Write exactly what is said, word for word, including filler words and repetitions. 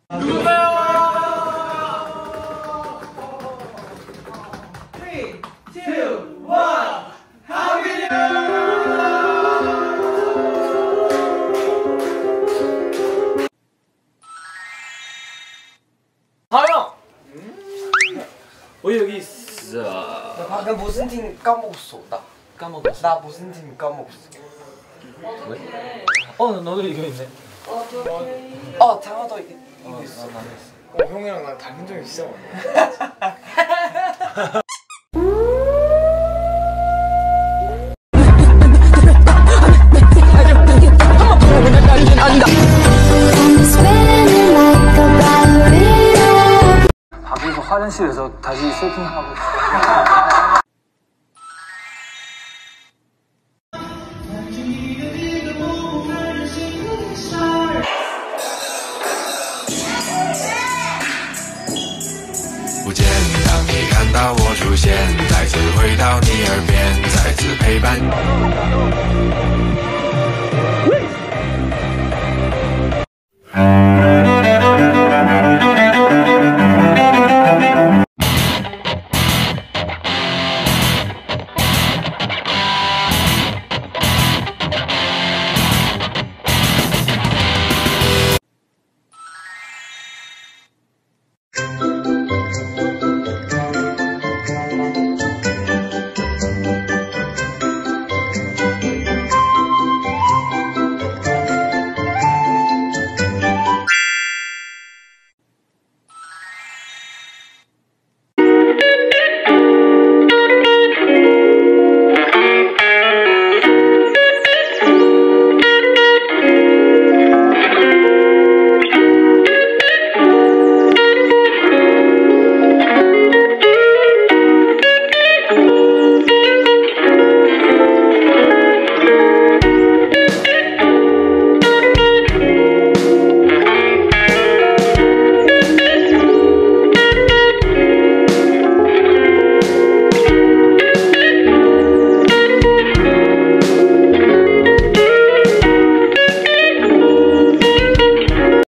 three, two, one. Happy New Year! 하영! 왜 여기 있어? 나 방금 무슨 팀 까먹었어. 나 까먹었어. 나 무슨 팀 까먹었어. 왜? 어, 너도 이거 있네. 어, 장아도 이게 이거 있어. 난 했어. 어, 형이랑 나 닮은 적이 진짜 많아. 밖에서 화장실에서 다시 세팅하고 있어. 不见，当你看到我出现，再次回到你耳边，再次陪伴。